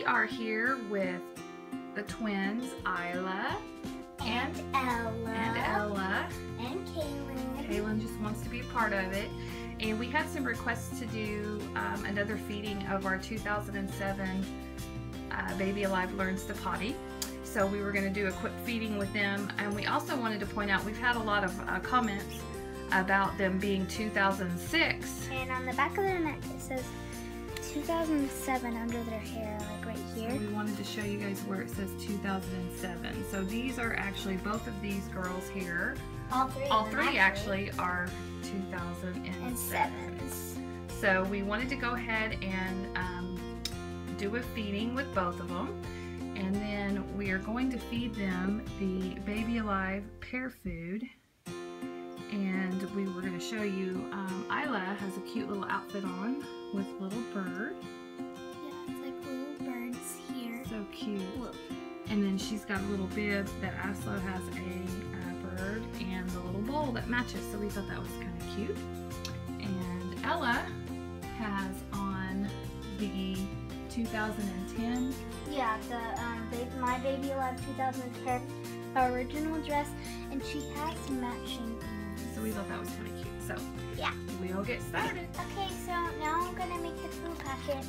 are here with the twins, Isla and Ella. And Kaylin. Kaylin just wants to be a part of it. And we had some requests to do another feeding of our 2007 Baby Alive Learns to Potty. So we were going to do a quick feeding with them. And we also wanted to point out, we've had a lot of comments about them being 2006. And on the back of their neck it says 2007 under their hair, like right here. So we wanted to show you guys where it says 2007. So these are actually, both of these girls here, All three actually are 2007. So we wanted to go ahead and do a feeding with both of them. And then we are going to feed them the Baby Alive pear food. And we were going to show you, Isla has a cute little outfit on with little bird. Yeah, it's like little birds here. So cute. Look. And then she's got a little bib that Aslo has a bird and the little bowl that matches. So we thought that was kind of cute. And Ella has on the 2010. Yeah, the My Baby Alive 2010 original dress, and she has matching. So we thought that was kind of cute. So yeah, we'll get started. Okay, so now I'm gonna make the food packet.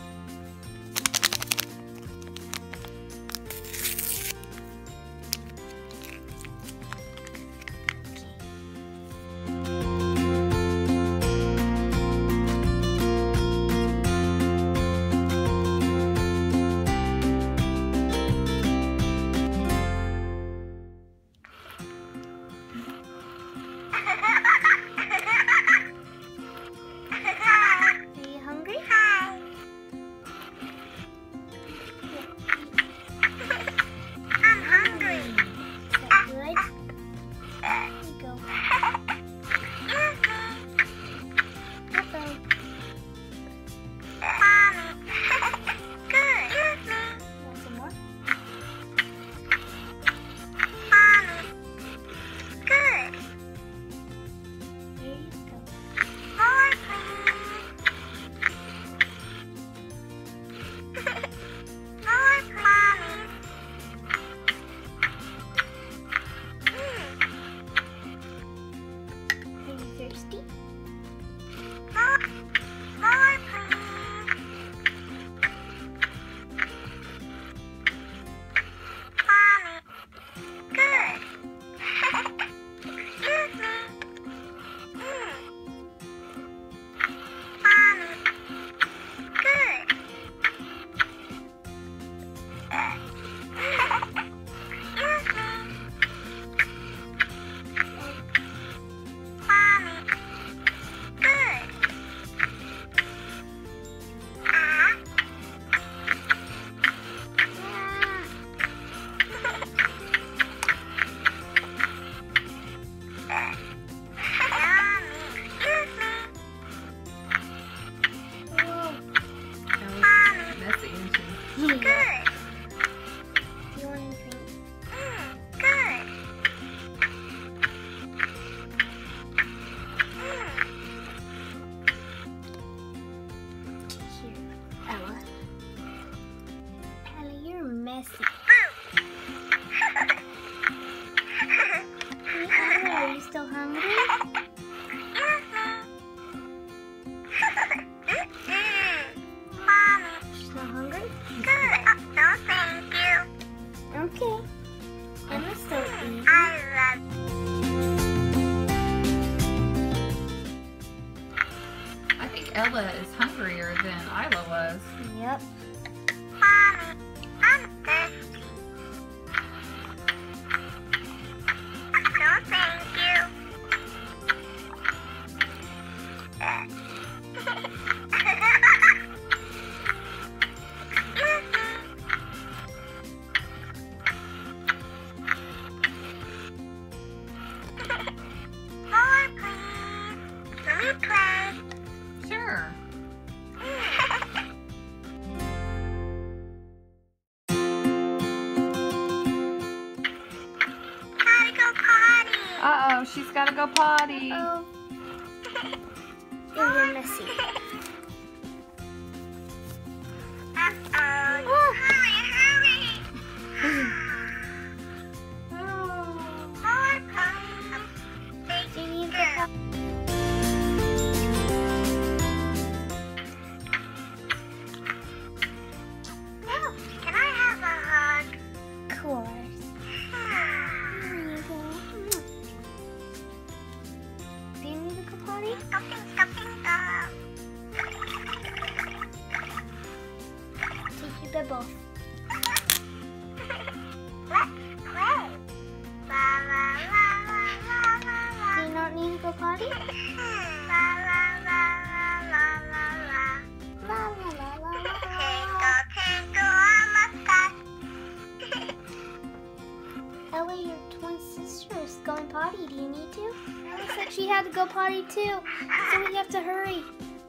Messy. Are you still hungry? She's not hungry? Good. No, thank you. Okay. I'm still eating. I love I think Ella is hungrier than Isla was. Yep. Mommy, I'm thirsty. No, thank you. More, please. Let me play. Sure. Gotta go potty. Uh-oh, she's got to go potty. Oh. You're messy. Uh-oh. Can I have a hug? Of course. Here you go. Do you need to go potty? Stuffing. Take your bibble. Let's play. La la la la la la la. Do you not need to go potty? La la la la la la la. La la la la la. Twinkle, twinkle on my sky. Ellie, your twin sister is going potty. Do you need to? Ellie said she had to go potty too, so we have to hurry.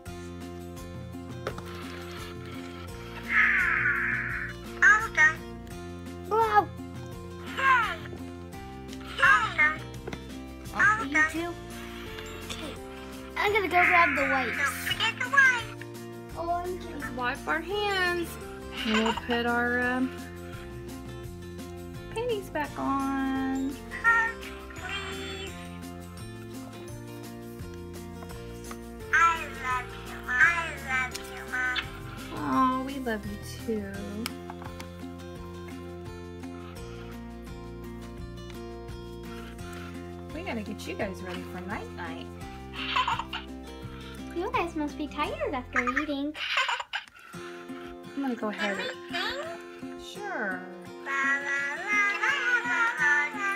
All done. Wow. Yay. All done. Oh, you too? Okay. I'm gonna go grab the Don't wipes. forget the wine. Oh, I'm gonna... Wipe our hands. And we'll put our panties back on. Hug, please. I love you, Mom. Oh, we love you too. We gotta get you guys ready for night night. You guys must be tired after eating. I'm gonna go ahead. Sure. La la la la la la la.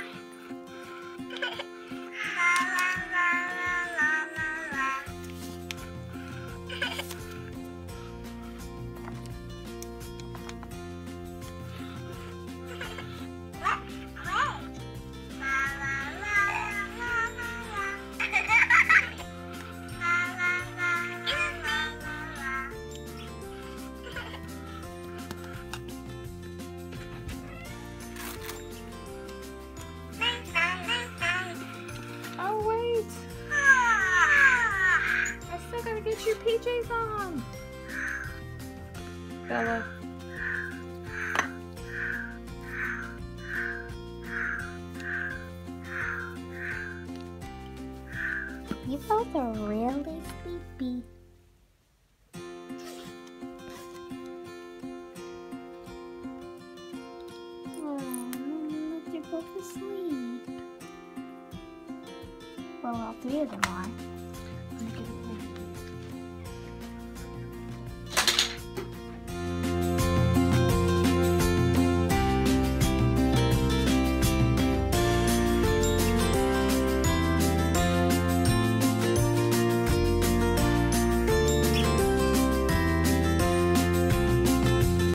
La la la la la la. Let's play. La la la la la la. La la la la la la. Oh wait, Ah. I still gotta get your PJs on. Bella. You both are really sleepy. But they're both asleep. Well, all three of them are. I'm gonna get